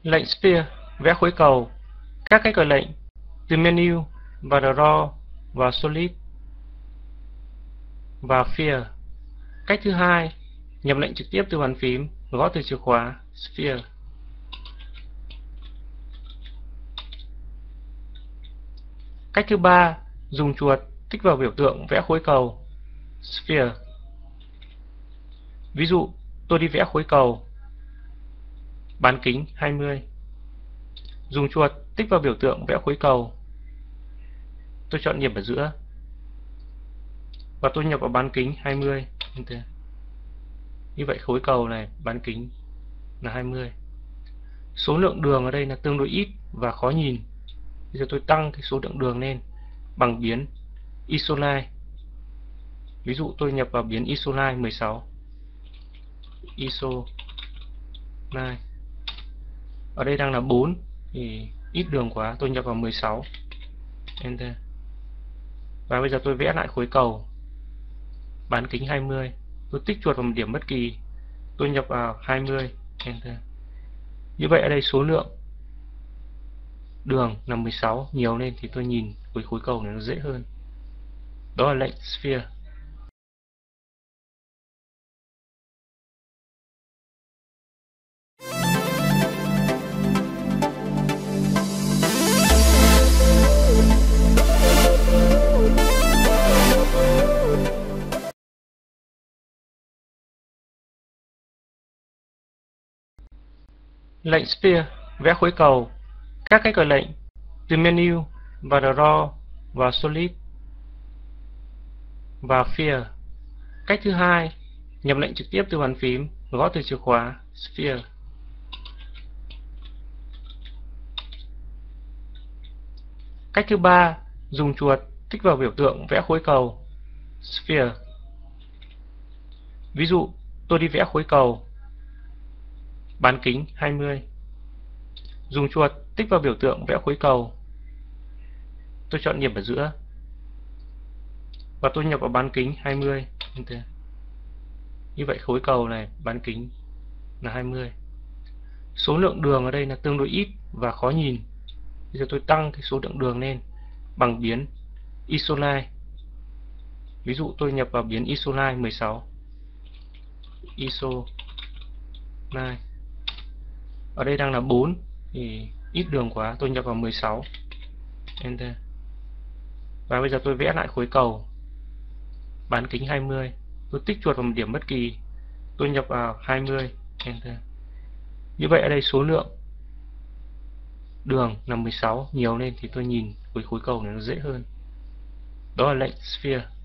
Lệnh Sphere vẽ khối cầu. Các cách gọi lệnh từ menu và Draw và Solid và Sphere. Cách thứ hai, nhập lệnh trực tiếp từ bàn phím, gõ từ chìa khóa Sphere. Cách thứ ba, dùng chuột tích vào biểu tượng vẽ khối cầu Sphere. Ví dụ, tôi đi vẽ khối cầu bán kính 20. Dùng chuột tích vào biểu tượng vẽ khối cầu. Tôi chọn điểm ở giữa và tôi nhập vào bán kính 20. Enter. Như vậy khối cầu này bán kính là 20. Số lượng đường ở đây là tương đối ít và khó nhìn. Bây giờ tôi tăng cái số lượng đường lên bằng biến isoline. Ví dụ tôi nhập vào biến isoline 16. Isoline. Ở đây đang là 4 thì ít đường quá, tôi nhập vào 16. Enter. Và bây giờ tôi vẽ lại khối cầu bán kính 20. Tôi tích chuột vào một điểm bất kỳ, tôi nhập vào 20. Enter. Như vậy ở đây số lượng đường là 16, nhiều lên thì tôi nhìn với khối cầu này nó dễ hơn. Đó là lệnh Sphere. Lệnh Sphere vẽ khối cầu. Các cách gọi lệnh từ menu và Draw và Solid và Sphere. Cách thứ hai, nhập lệnh trực tiếp từ bàn phím, gõ từ chìa khóa Sphere. Cách thứ ba, dùng chuột tích vào biểu tượng vẽ khối cầu Sphere. Ví dụ, tôi đi vẽ khối cầu bán kính 20. Dùng chuột tích vào biểu tượng vẽ khối cầu. Tôi chọn điểm ở giữa và tôi nhập vào bán kính 20. Enter. Như vậy khối cầu này bán kính là 20. Số lượng đường ở đây là tương đối ít và khó nhìn. Bây giờ tôi tăng cái số lượng đường lên bằng biến isoline. Ví dụ tôi nhập vào biến isoline 16. Isoline. Ở đây đang là 4 thì ít đường quá, tôi nhập vào 16. Enter. Và bây giờ tôi vẽ lại khối cầu bán kính 20. Tôi tích chuột vào một điểm bất kỳ, tôi nhập vào 20. Enter. Như vậy ở đây số lượng đường là 16, nhiều lên thì tôi nhìn với khối cầu này nó dễ hơn. Đó là lệnh Sphere.